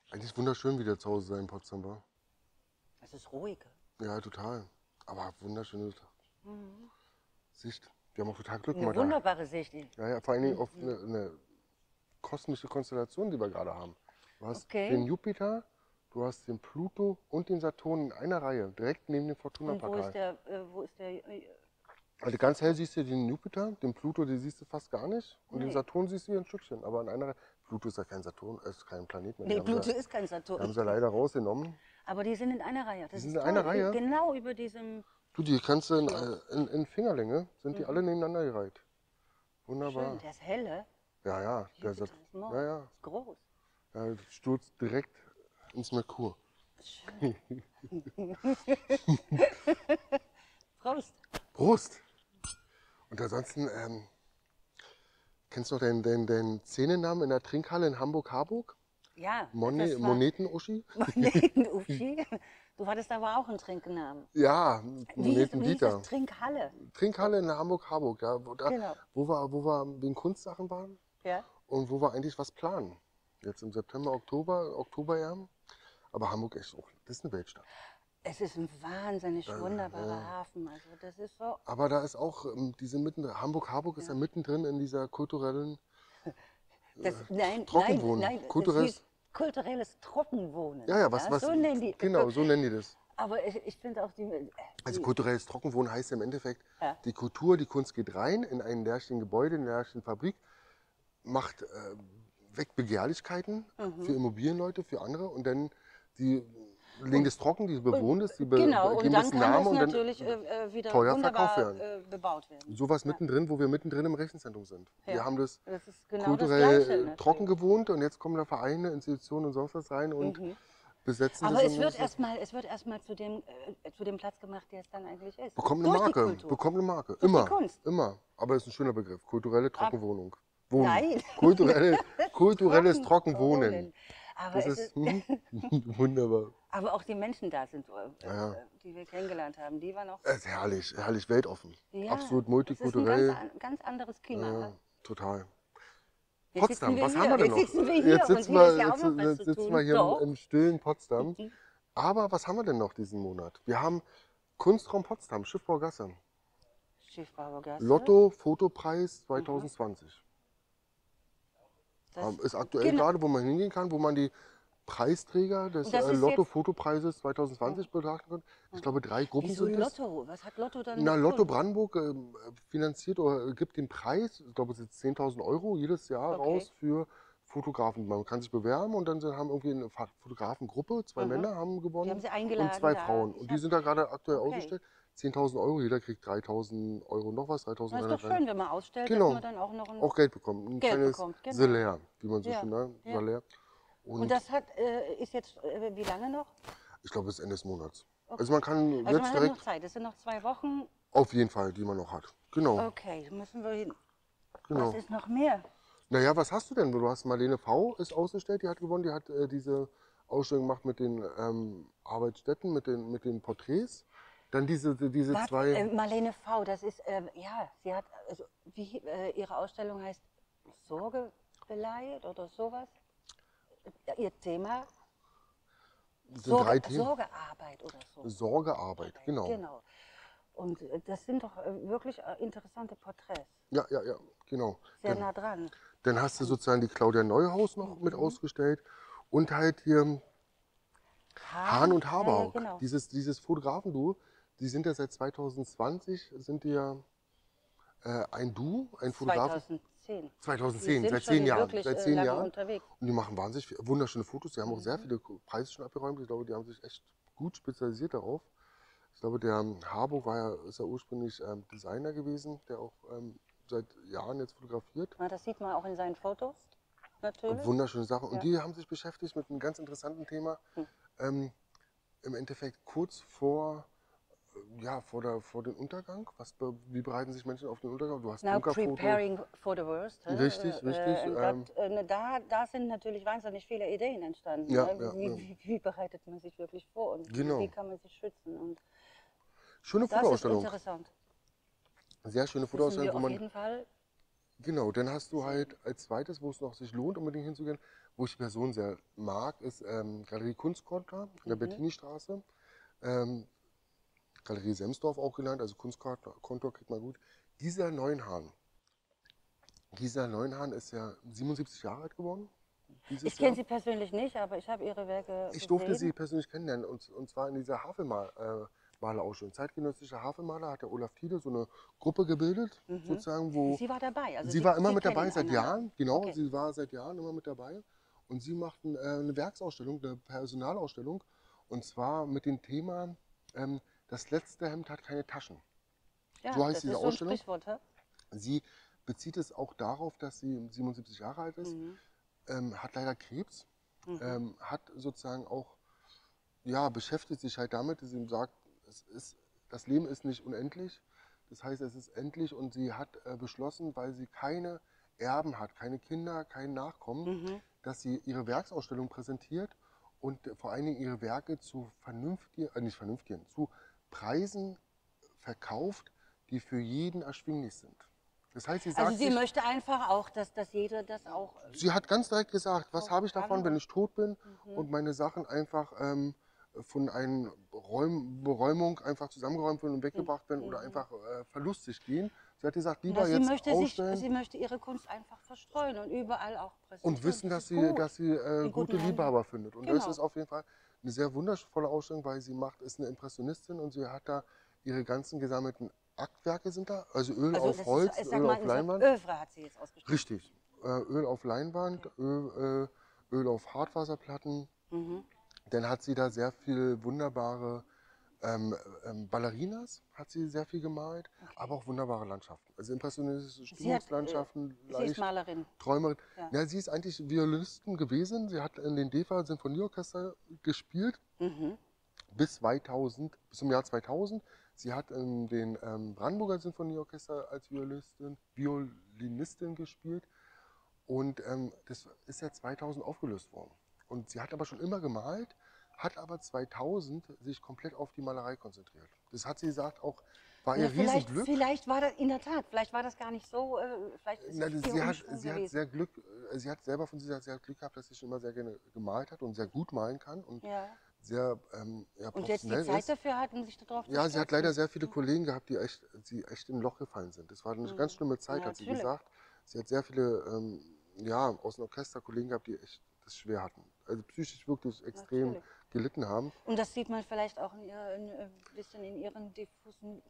Eigentlich wunderschön, wieder zu Hause sein in Potsdam war. Es ist ruhig. Ja, total. Aber wunderschöne Mhm. Sicht. Wir haben auch total Glück Eine gemacht. Da. wunderbare Sicht. Ja, ja, vor allen Dingen auf eine kosmische Konstellation, die wir gerade haben. Du hast den Okay. Jupiter, du hast den Pluto und den Saturn in einer Reihe, direkt neben dem Und Fortuna-Portal. wo ist der, Also ganz hell siehst du den Jupiter, den Pluto, den siehst du fast gar nicht. Und den nee. Saturn siehst du hier ein Stückchen. Aber in einer Reihe. Pluto ist ja kein Saturn, ist kein Planet mehr. Nee, Pluto ist kein Die Saturn. haben sie ja leider rausgenommen. Aber die sind in einer Reihe. Die Das sind in ist einer toll. Reihe. Genau über diesem Du, die kannst du Schloss. in Fingerlänge, sind die alle nebeneinander gereiht. Schön. Wunderbar. Der ist helle. Ja, ja, der Jupiter ist ja, morgen. ja, Ist groß. ja, stürzt direkt ins Merkur. Schön. Prost. Prost! Und ansonsten, kennst du noch deinen Szenennamen in der Trinkhalle in Hamburg-Harburg? Ja, das war Moneten-Uschi? Moneten-Uschi. Du hattest aber auch einen Trinknamen. Ja, Wie hieß das? Moneten-Dieter. Trinkhalle. Trinkhalle in Hamburg-Harburg, ja, Genau. wo wir wegen Kunstsachen waren Ja. und wo wir eigentlich was planen. Jetzt im September, Oktober ja. Aber Hamburg ist auch, das ist eine Weltstadt. Es ist ein wahnsinnig wunderbarer Ja. Hafen. Also das ist so. Aber da ist auch, die sind mitten, Hamburg ist ja mittendrin in dieser kulturellen Trockenwohnen. Nein, es Kulturelles, hieß kulturelles Trockenwohnen. ja, ja, So nennen die. genau, so nennen die das. Aber ich finde auch Also die kulturelles Trockenwohnen heißt ja im Endeffekt, ja. die Kultur, die Kunst geht rein in ein leerstehenden Gebäude, in eine leerstehende Fabrik, macht weg Begehrlichkeiten für Immobilienleute, für andere und dann die legen das trocken, die bewohnen das, Genau, und geben dann das einen kann das Namen und dann natürlich wieder teuer verkauft wunderbar werden. bebaut werden. Sowas mittendrin, wo wir mittendrin im Rechenzentrum sind. Wir Ja. haben das Das ist genau das kulturell Gleiche natürlich. trocken gewohnt und jetzt kommen da Vereine, Institutionen und sonst was rein und besetzen Aber das es wird und erstmal zu dem Platz gemacht, der es dann eigentlich ist. bekommt eine Durch die Marke. Kultur. Bekommt eine Marke. Durch die Immer. Kunst. Immer. Aber das ist ein schöner Begriff. Kulturelle Trockenwohnung. Wohnen. Nein. Kulturelles Trockenwohnen. Wohnen. Aber Das es ist ist, wunderbar. aber auch die Menschen da sind, Ja, ja. die wir kennengelernt haben, die waren auch. Es ist herrlich, herrlich weltoffen. Ja, Absolut es ist ein multikulturell. ganz anderes Klima. Ja, total. Jetzt sitzen Potsdam, wir was hier, haben wir denn jetzt noch? sitzen wir hier Jetzt und sitzen hier wir, ist ja auch noch was jetzt zu sitzen tun. wir hier Doch. im stillen Potsdam. Aber was haben wir denn noch diesen Monat? Wir haben Kunstraum Potsdam, Schiffbaugasse. Schiffbauergasse. Lotto Fotopreis 2020. Das, Ist aktuell genau. gerade, wo man hingehen kann, wo man die Preisträger des Und das ist Lotto jetzt- Fotopreises 2020 betrachten kann. Ich glaube, 3 Gruppen Wieso sind es. Lotto? Was hat Lotto dann Na, Lotto gefunden? Brandenburg finanziert oder gibt den Preis, ich glaube, es sind 10.000 Euro jedes Jahr Okay. raus für Fotografen. Man kann sich bewerben und dann haben irgendwie eine Fotografengruppe, 2 Männer haben gewonnen Die haben sie eingeladen und 2 da. Frauen. Ich Und die hab- sind da gerade aktuell Okay. ausgestellt. 10.000 Euro, jeder kriegt 3.000 Euro noch was, Das ist 3.300. doch schön, wenn man ausstellt, Genau. dass man dann auch noch ein... Auch Geld bekommt. Ein Geld kleines bekommt, genau. Salär, wie man so Ja, schön nennt. ja. Salär. Und das hat, ist jetzt, wie lange noch? Ich glaube, bis Ende des Monats. Also man kann Also jetzt man hat direkt, noch Zeit, es sind noch 2 Wochen. auf jeden Fall, die man noch hat. Genau, Okay, müssen wir hin. genau. Was ist noch mehr? Naja, was hast du denn? Du hast Marlene V. ist ausgestellt, die hat gewonnen, die hat diese Ausstellung gemacht mit den Arbeitsstätten, mit den Porträts. Dann diese Warte, zwei, Marlene V., das ist, ja, sie hat, also, ihre Ausstellung heißt Sorge beleidigt oder sowas. Ihr Thema? das sind 3 Themen. Sorgearbeit oder so. Sorgearbeit, genau. Genau. Und das sind doch wirklich interessante Porträts. Ja, genau. Sehr nah dran. Dann hast du sozusagen die Claudia Neuhaus noch mit ausgestellt und halt hier Hahn und Haberhock. Ja, genau. Dieses Fotografenduo, die sind ja seit 2020, sind die ja ein Duo, ein Fotograf. 2010. 2010, Die sind seit schon 10 Jahren. wirklich Seit 10 lange Jahren. unterwegs. Und die machen wahnsinnig wunderschöne Fotos. Die haben auch sehr viele Preise schon abgeräumt. Ich glaube, die haben sich echt gut spezialisiert darauf. Ich glaube, der Harburg ist ja ursprünglich Designer gewesen, der auch seit Jahren jetzt fotografiert. Ja, das sieht man auch in seinen Fotos, natürlich. Wunderschöne Sachen. Und Ja. die haben sich beschäftigt mit einem ganz interessanten Thema. Im Endeffekt kurz vor den Untergang. Wie bereiten sich Menschen auf den Untergang? Du hast Now Bunkerfotos. preparing for the worst. Richtig. Da sind natürlich wahnsinnig viele Ideen entstanden. Ja, Ne? ja, Wie bereitet man sich wirklich vor und Genau. wie kann man sich schützen? Und Schöne das ist Fotoausstellung. interessant. Sehr schöne Müssen Fotoausstellung, wir wo auf man jeden Fall. genau, dann hast du halt als zweites, wo es noch sich lohnt, unbedingt hinzugehen, wo ich die Person sehr mag, ist Galerie Kunstkontor an der Bettini-Straße. Ähm, Galerie Semsdorf auch genannt, also Kunstkontor kriegt man gut. Gisela Neunhahn. Gisela Neunhahn ist ja 77 Jahre alt geworden Ich dieses kenne Jahr. sie persönlich nicht, aber ich habe ihre Werke Ich durfte gesehen. sie persönlich kennenlernen und zwar in dieser Havelmalerausstellung. Zeitgenössischer Havelmaler hat der Olaf Tiede so eine Gruppe gebildet, sozusagen, Und wo sie war dabei, also sie war immer Sie mit dabei kennen seit einander. Jahren, genau, Okay. sie war seit Jahren immer mit dabei und sie machten eine Werksausstellung, eine Personalausstellung und zwar mit dem Thema das letzte Hemd hat keine Taschen. Ja, So heißt das diese ist so ein Ausstellung. Sprichwort, hä? Sie bezieht es auch darauf, dass sie 77 Jahre alt ist, hat leider Krebs, hat sozusagen auch, ja, beschäftigt sich halt damit, dass sie ihm sagt, das Leben ist nicht unendlich, das heißt, es ist endlich und sie hat beschlossen, weil sie keine Erben hat, keine Kinder, keinen Nachkommen, dass sie ihre Werksausstellung präsentiert und vor allen Dingen ihre Werke zu zu Preisen verkauft, die für jeden erschwinglich sind. Das heißt, sie Also sagt sie sich, möchte einfach auch, dass jeder das auch sie hat ganz direkt gesagt, was habe kaufen ich kann. davon, wenn Und, ich tot bin und meine Sachen einfach von einer Beräumung einfach zusammengeräumt werden und weggebracht werden oder einfach verlustig gehen. Sie hat gesagt, na, lieber jetzt ausstellen sie möchte ihre Kunst einfach verstreuen und überall auch und präsentieren. wissen, Das dass ist gut. sie In gute guten Händen. Liebhaber findet. Und das Genau. ist auf jeden Fall eine sehr wundervolle Ausstellung, weil sie ist eine Impressionistin und sie hat da ihre ganzen gesammelten Aktwerke sind da, also Öl Also auf das ist, Holz, ich sag Öl mal, auf ein Leinwand. Oeuvre hat sie jetzt ausgestellt. Richtig. Öl auf Leinwand, Öl auf Hartwasserplatten. Dann hat sie da sehr viel wunderbare Ballerinas, hat sie sehr viel gemalt, aber auch wunderbare Landschaften. Also impressionistische Stimmungslandschaften, Sie ist leicht Malerin. träumerin. Ja. Ja, sie ist eigentlich Violinistin gewesen. Sie hat in den DEFA Sinfonieorchester gespielt bis zum Jahr 2000. Sie hat in den Brandenburger Sinfonieorchester als Violinistin gespielt. Und das ist ja 2000 aufgelöst worden. Und sie hat aber schon immer gemalt, hat aber 2000 sich komplett auf die Malerei konzentriert. Das hat sie gesagt, auch war Na, ihr Riesenglück. vielleicht war das in der Tat, vielleicht war das gar nicht so, vielleicht ist Na, es ihr Umschwung sie hat gewesen. sehr Glück, sie hat selber von sich gesagt, sie hat Glück gehabt, dass sie schon immer sehr gerne gemalt hat und sehr gut malen kann und Ja. sehr ja, Und jetzt die professionell Zeit ist. dafür hatten, sich darauf zu Ja, sie hat stürzen. leider sehr viele Kollegen gehabt, sie echt in ein Loch gefallen sind. Das war eine ganz schlimme Zeit, hat sie Natürlich. gesagt. Sie hat sehr viele ja, aus dem Orchester Kollegen gehabt, die echt das schwer hatten. Also psychisch wirklich extrem Natürlich. gelitten haben. Und das sieht man vielleicht auch ein bisschen in ihren diffusen,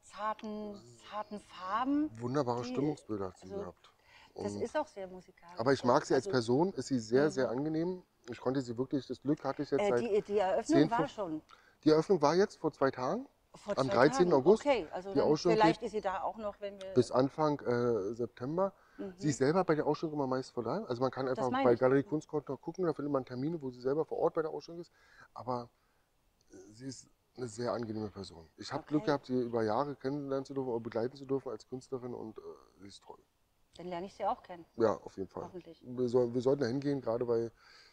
zarten Farben. Wunderbare Die, Stimmungsbilder hat sie also, gehabt. das Und, ist auch sehr musikalisch. aber ich mag sie als Also, Person, ist sie sehr, sehr angenehm. Ich konnte sie wirklich, das Glück hatte ich jetzt seit die Eröffnung 10, war 15. schon Die Eröffnung war jetzt vor 2 Tagen, vor am 2 13. Tagen. August. Okay, also Die dann Ausstellung vielleicht geht ist sie da auch noch, wenn wir. bis Anfang September. Sie ist selber bei der Ausstellung immer meist vor Ort. Also man kann Das einfach meine bei ich. Galerie Kunstkontor gucken, da findet man Termine, wo sie selber vor Ort bei der Ausstellung ist. Aber sie ist eine sehr angenehme Person. Ich habe Glück Okay. gehabt, sie über Jahre kennenlernen zu dürfen oder begleiten zu dürfen als Künstlerin und sie ist toll. Dann lerne ich sie auch kennen. Ja, auf jeden Fall. Hoffentlich. Wir sollten da hingehen, gerade weil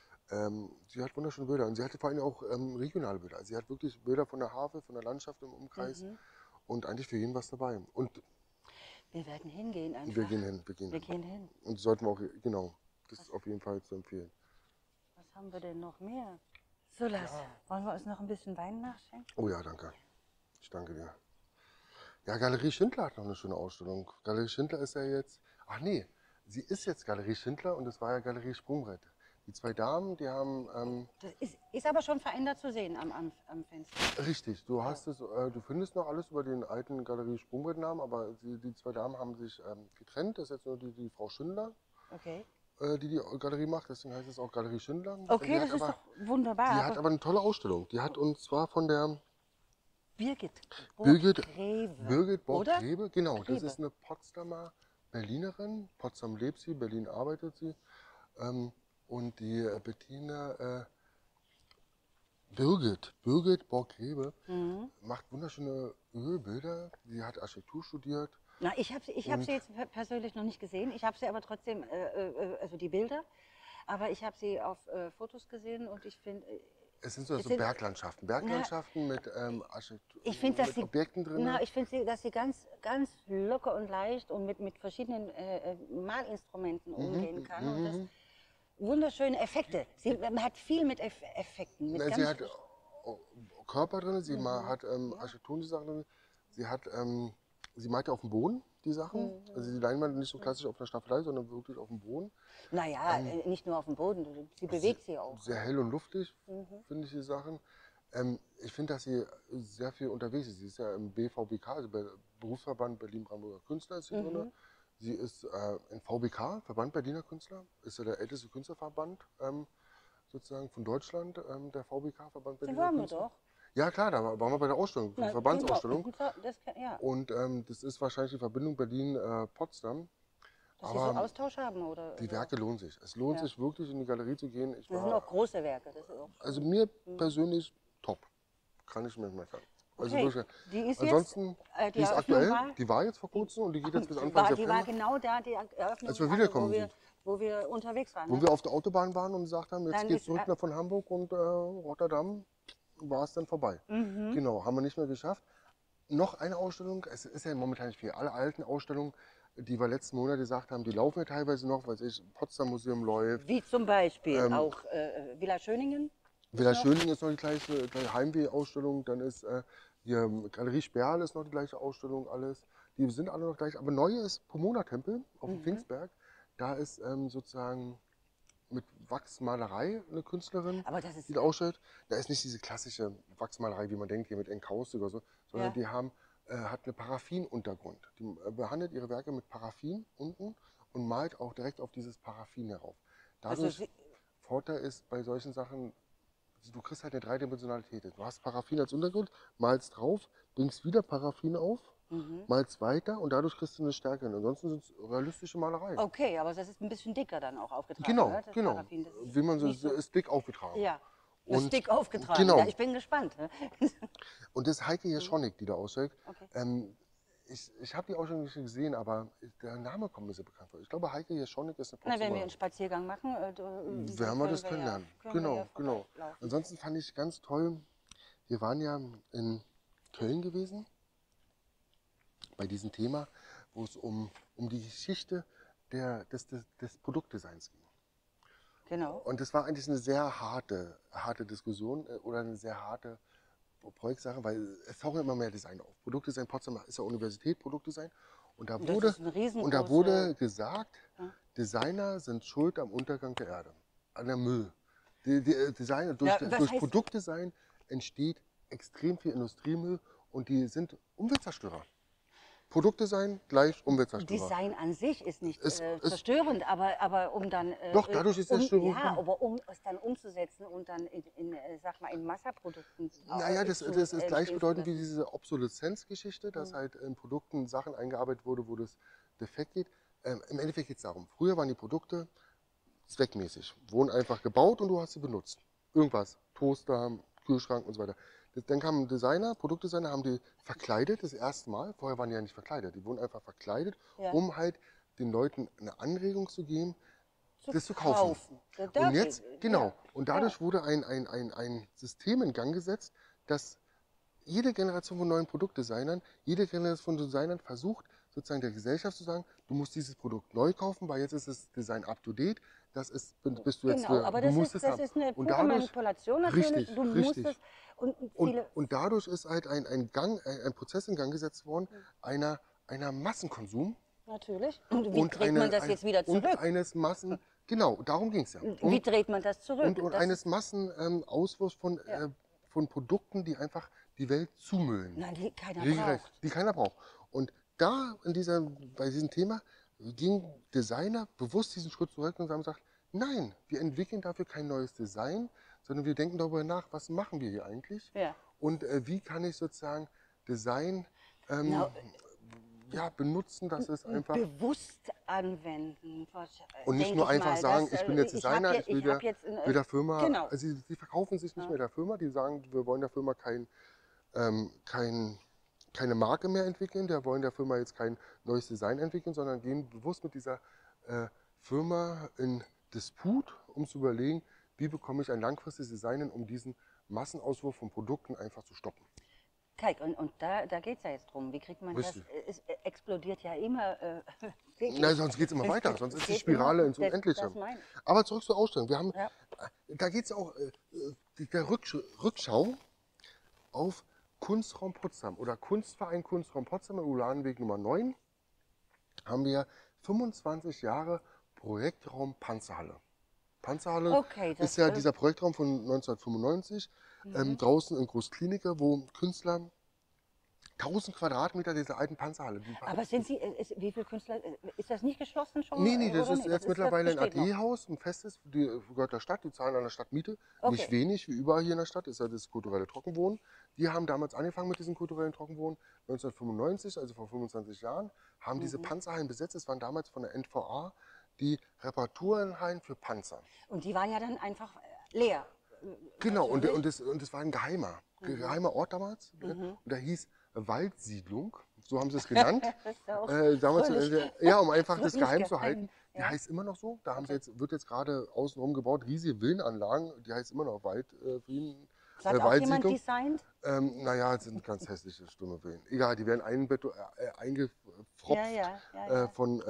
sie hat wunderschöne Bilder und sie hatte vor allem auch regionale Bilder. Also sie hat wirklich Bilder von der Havel, von der Landschaft im Umkreis und eigentlich für jeden was dabei. Und Wir werden hingehen einfach. wir gehen hin, wir gehen Wir hin. gehen hin. Und sollten wir auch, genau, das ist auf jeden Fall zu empfehlen. Was haben wir denn noch mehr? So, wollen wir uns noch ein bisschen Wein nachschenken? Oh ja, danke. Ich danke dir. Ja, Galerie Schindler hat noch eine schöne Ausstellung. Galerie Schindler ist ja jetzt, ach nee, sie ist jetzt Galerie Schindler und es war ja Galerie Sprungbrett. Die 2 Damen, die haben, Das ist aber schon verändert zu sehen am Fenster. richtig, du findest noch alles über den alten Galerie Sprungbrett-Namen, aber die 2 Damen haben sich getrennt. Das ist jetzt nur die Frau Schindler, Okay. die Galerie macht, deswegen heißt es auch Galerie Schindler. Okay, Die das hat ist aber, doch wunderbar. die hat aber eine tolle Ausstellung. Die hat uns zwar von der Birgit Birgit Borg-Greve. Oder? Borg-Greve, genau, das Greve. ist eine Potsdamer Berlinerin. Potsdam lebt sie, Berlin arbeitet sie. Und die Bettina Birgit Borg-Greve macht wunderschöne Ölbilder. Sie hat Architektur studiert. Na, ich hab sie jetzt persönlich noch nicht gesehen. Ich habe sie aber trotzdem, also die Bilder. Aber ich habe sie auf Fotos gesehen und ich finde, Es sind so Berglandschaften. Berglandschaften mit Architektur, ich finde, dass mit sie, Objekten drin. ich finde, dass sie ganz locker und leicht und mit verschiedenen Malinstrumenten umgehen kann. Und wunderschöne Effekte. Sie hat viel mit Effekten. Mit Na, sie hat Körper drin, sie hat Ja. architektonische Sachen drin, sie malt ja auf dem Boden die Sachen. Also die Leinwand nicht so klassisch auf einer Staffelei, sondern wirklich auf dem Boden. Naja, nicht nur auf dem Boden, sie bewegt sie auch. Sehr hell und luftig, finde ich die Sachen. Ich finde, dass sie sehr viel unterwegs ist. Sie ist ja im BVBK, also bei Berufsverband Berlin-Brandenburger Künstler ist sie drin. Sie ist in VBK, Verband Berliner Künstler, ist ja der älteste Künstlerverband sozusagen von Deutschland, der VBK, Verband Da Berliner waren wir Künstler. doch. Ja klar, da waren wir bei der Ausstellung, Na, Verbandsausstellung. genau. Ja. Und das ist wahrscheinlich die Verbindung Berlin-Potsdam. Dass sie so Austausch haben, oder? Die Werke lohnen sich. Es lohnt Ja. sich wirklich in die Galerie zu gehen. Das sind auch große Werke. Das ist auch Also mir persönlich top. Kann ich mir nicht mehr sagen. Also okay. wirklich. Die ist Ansonsten, jetzt, die ist Eröffnung aktuell, die war jetzt vor kurzem und die geht jetzt bis Anfang die war September. genau da, die Eröffnung, Als wir wiedergekommen sind. wo wir unterwegs waren. Wo Ne? wir auf der Autobahn waren und gesagt haben, jetzt Dann geht's ist, zurück nach von Hamburg und Rotterdam, war es dann vorbei. Genau, haben wir nicht mehr geschafft. Noch eine Ausstellung, es ist ja momentan nicht viel. Alle alten Ausstellungen, die wir letzten Monat gesagt haben, die laufen ja teilweise noch, weil ich Potsdam Museum läuft. Wie zum Beispiel auch Villa Schöningen. Villa Schöning ist noch die gleiche Heimweh-Ausstellung, dann ist hier Galerie Sperl ist noch die gleiche Ausstellung, alles. Die sind alle noch gleich. Aber neu ist Pomona-Tempel auf dem Pfingstberg. Da ist sozusagen mit Wachsmalerei eine Künstlerin, Aber das ist die da ausstellt. Da ist nicht diese klassische Wachsmalerei, wie man denkt, hier mit Enkaustik oder so, sondern Ja. die hat einen Paraffin-Untergrund. Die behandelt ihre Werke mit Paraffin unten und malt auch direkt auf dieses Paraffin herauf. Also Dadurch, Vorteil ist bei solchen Sachen, du kriegst halt eine Dreidimensionalität. Du hast Paraffin als Untergrund, malst drauf, bringst wieder Paraffin auf, malst weiter und dadurch kriegst du eine Stärke. Ansonsten sind es realistische Malerei. okay, aber das ist ein bisschen dicker dann auch aufgetragen. Genau, ne? Das genau. Paraffin, das ist Wie man so nicht so. ist dick aufgetragen. Ja, das ist Und dick aufgetragen. genau. Ja, ich bin gespannt. Ne? Und das ist Heike Jeschonik, die da ausstellt. Okay. Ich habe die auch schon nicht gesehen, aber der Name kommt mir sehr bekannt vor. Ich glaube, Heike Jeschonik ist eine Na, wenn wir Potsdamer. einen Spaziergang machen, Werden wir das kennenlernen. Genau, genau. Ansonsten fand ich ganz toll, wir waren ja in Köln gewesen, bei diesem Thema, wo es um die Geschichte des Produktdesigns ging. Genau. Und das war eigentlich eine sehr harte Diskussion oder eine sehr harte Projektsache, weil es tauchen immer mehr Design auf. Produktdesign Potsdam ist ja Universität, Produktdesign. Und da Das wurde, ist eine und da riesengroße- wurde gesagt, Designer sind schuld am Untergang der Erde, an der Müll. Designer, Ja, was durch heißt- Produktdesign entsteht extrem viel Industriemüll und die sind Umweltzerstörer. Produktdesign gleich Umweltzerstörer. Design an sich ist nicht Es- zerstörend, aber um dann Doch, dadurch ist Zerstörung ja, drin. aber um es dann umzusetzen und dann sag mal, in Massaprodukten. Naja, das zu ist entstehen gleichbedeutend zu wie lassen. diese Obsoleszenzgeschichte, dass halt in Produkten Sachen eingearbeitet wurde, wo das defekt geht. Im Endeffekt geht es darum, früher waren die Produkte zweckmäßig, wurden einfach gebaut und du hast sie benutzt. Irgendwas, Toaster, Kühlschrank und so weiter. Dann kamen Designer, Produktdesigner, haben die verkleidet das erste Mal. Vorher waren die ja nicht verkleidet, die wurden einfach verkleidet, Ja. um halt den Leuten eine Anregung zu geben, Zu das zu kaufen. Da Und jetzt, geht- genau, ja. und dadurch wurde ein System in Gang gesetzt, dass jede Generation von neuen Produktdesignern, jede Generation von Designern versucht, sozusagen der Gesellschaft zu sagen, du musst dieses Produkt neu kaufen, weil jetzt ist das Design up to date, bist du jetzt, Genau, aber du das musst ist, es haben. das ist eine Und pure dadurch, Manipulation natürlich. richtig, Du musst richtig. es und Und, viele. und dadurch ist halt ein Prozess in Gang gesetzt worden, einer Massenkonsum Natürlich. Und wie und, dreht man das jetzt wieder und zurück? eines Massen, genau, darum ging es ja. Wie dreht man das zurück? Und Das eines Massenauswurfs von Produkten, die einfach die Welt zumüllen. Nein, die keiner Regelrecht, braucht. die keiner braucht. Und da bei diesem Thema ging Designer bewusst diesen Schritt zurück und haben gesagt, nein, wir entwickeln dafür kein neues Design, sondern wir denken darüber nach, was machen wir hier eigentlich Ja. und wie kann ich sozusagen Design Na, benutzen, dass es einfach bewusst anwenden. und nicht denk nur ich einfach mal, sagen, dass, ich bin jetzt ich hab Designer, je- ich will ich hab jetzt in- will der Firma, Genau. also sie verkaufen sich nicht mehr der Firma, die sagen, wir wollen der Firma keine Marke mehr entwickeln, wir wollen der Firma jetzt kein neues Design entwickeln, sondern gehen bewusst mit dieser Firma in Disput, um zu überlegen, wie bekomme ich ein langfristiges Design hin, um diesen Massenauswurf von Produkten einfach zu stoppen. Kijk, und da geht es ja jetzt drum. Wie kriegt man das? Richtig. Es explodiert ja immer Na, täglich. sonst geht es immer weiter, sonst Es ist die geht Spirale immer, ins Unendliche. das meine ich. Aber zurück zur Ausstellung. Wir haben, Ja. da geht es auch der Rückschau auf Kunstraum Potsdam oder Kunstverein Kunstraum Potsdam im Ulanenweg Nummer 9 haben wir 25 Jahre Projektraum Panzerhalle. Panzerhalle Okay, ist das, ja dieser Projektraum von 1995, draußen in Großklinike, wo Künstler 1000 Quadratmeter dieser alten Panzerhalle. aber sind Sie, wie viele Künstler, ist das nicht geschlossen schon? Nee, das oder ist nicht? jetzt Das mittlerweile ein besteht noch. AD-Haus, ein festes, die gehört der Stadt, die zahlen an der Stadt Miete. Okay. Nicht wenig, wie überall hier in der Stadt, ist ja das kulturelle Trockenwohnen. Die haben damals angefangen mit diesem kulturellen Trockenwohnen, 1995, also vor 25 Jahren, haben diese Panzerhallen besetzt. Es waren damals von der NVA die Reparaturenhallen für Panzer. Und die waren ja dann einfach leer. Genau, Also und das war ein geheimer Ort damals. Und da hieß Waldsiedlung, so haben sie es genannt. Das ist ja auch Damals, fröhlich. ja, um einfach das Fröhlich geheim zu geheim, halten. Die ja. heißt immer noch so. Da haben sie jetzt, wird jetzt gerade außenrum gebaut, riesige Villenanlagen. Die heißt immer noch Waldfrieden. Das hat auch jemand designt? Naja, es sind ganz hässliche, stumme Villen. Egal, die werden eingefropft Ja.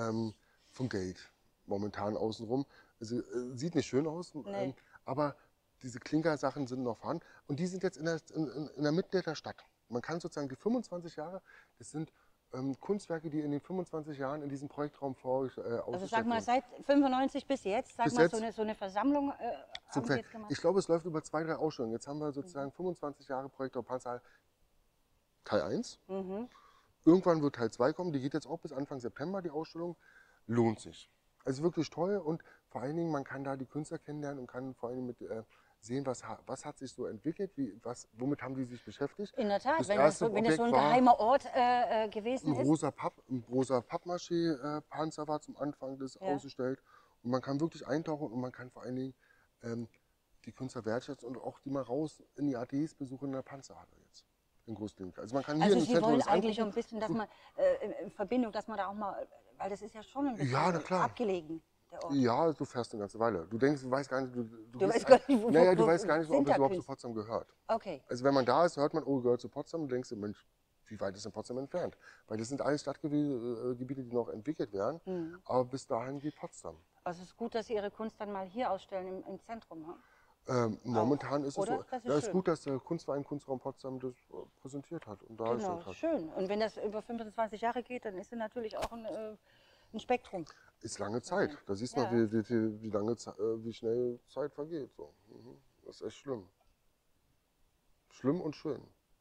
von Geld momentan außenrum. Also, sieht nicht schön aus, Nee. aber diese Klinkersachen sind noch vorhanden. Und die sind jetzt in der Mitte der Stadt. Man kann sozusagen die 25 Jahre, das sind Kunstwerke, die in den 25 Jahren in diesem Projektraum ausgestellt Also sag mal, wurden. seit 95 bis jetzt, sag Bis mal, jetzt so eine Versammlung haben Sie jetzt gemacht? Ich glaube, es läuft über 2, 3 Ausstellungen. Jetzt haben wir sozusagen 25 Jahre Projektraum Panzerhalle Teil 1. Irgendwann wird Teil 2 kommen. Die geht jetzt auch bis Anfang September, die Ausstellung. Lohnt sich. Also wirklich toll und vor allen Dingen, man kann da die Künstler kennenlernen und kann vor allen Dingen sehen, was hat sich so entwickelt, womit haben die sich beschäftigt. In der Tat, Das wenn erste das so ein Objekt war geheimer Ort gewesen ein ist. rosa Pappmaché-Panzer war zum Anfang des ausgestellt. Und man kann wirklich eintauchen und man kann vor allen Dingen die Künstler wertschätzen und auch die mal raus in die ADs besuchen in der Panzerhalle jetzt. In Großklinike. Also man kann hier Also im Sie Zentrum wollen das eigentlich angucken. ein bisschen, dass man in Verbindung, dass man da auch mal, weil das ist ja schon ein bisschen Ja, na klar. abgelegen, der Ort. Ja, du fährst eine ganze Weile. Du denkst, du weißt gar nicht, Du weißt gar nicht, naja, du weißt gar nicht, ob sind es da überhaupt zu Künstler? Potsdam gehört. Okay. Also wenn man da ist, hört man, oh, gehört zu Potsdam und denkst du, Mensch, wie weit ist denn Potsdam entfernt? Weil das sind alles Stadtgebiete, die noch entwickelt werden, aber bis dahin geht Potsdam. Also es ist gut, dass Sie Ihre Kunst dann mal hier ausstellen im Zentrum. Hm? Momentan ist es oder? so. Das ist Ja, ist schön. gut, dass der Kunstverein Kunstraum Potsdam das präsentiert hat und Genau, dargestellt hat. schön. Und wenn das über 25 Jahre geht, dann ist es natürlich auch ein Spektrum. Ist lange Zeit. Da siehst du Ja. mal, wie schnell Zeit vergeht. So. Das ist echt schlimm. Schlimm und schön.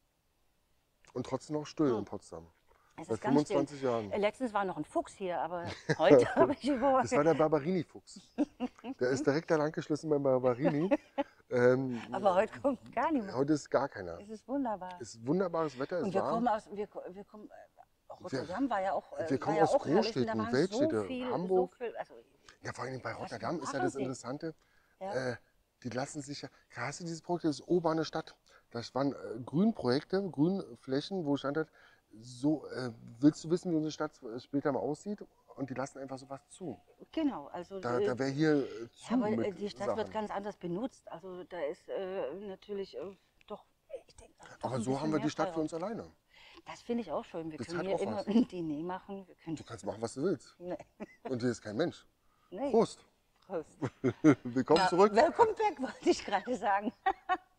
Und trotzdem noch still in Potsdam. Es Seit ist ganz still. 25 Jahren. Letztens war noch ein Fuchs hier, aber heute habe ich über... Das war der Barberini-Fuchs. Der ist direkt da lang geschlossen beim Barberini. Aber heute kommt gar niemand. Heute ist gar keiner. Es ist wunderbar. Es ist wunderbares Wetter, es Und ist wir warm. kommen aus, Rotterdam war ja auch, wir kommen war ja aus auch herrlich. Und Großstädten, da waren Weltstädte, so viel, Hamburg. So viel, also, Ja, vor allem bei Rotterdam ist ja machen das Sie? Interessante. Ja. Die lassen sich ja, hast du dieses Projekt, das ist urbane Stadt. Das waren Grünprojekte, Grünflächen, wo stand halt, so, willst du wissen, wie unsere Stadt später mal aussieht? Und die lassen einfach sowas zu. genau, also Da wäre hier zu aber mit die Stadt Sachen. wird ganz anders benutzt. Also da ist natürlich doch, ich denke, doch Aber ein so bisschen haben wir mehr die Stadt für Freiraum. uns alleine. Das finde ich auch schön. Wir Das können hat hier auch immer was. ein Diner machen. Wir können, Du kannst machen, was du willst. nee. Und hier ist kein Mensch. Nee. Prost. Prost. Willkommen Ja, zurück. Welcome back, wollte ich gerade sagen.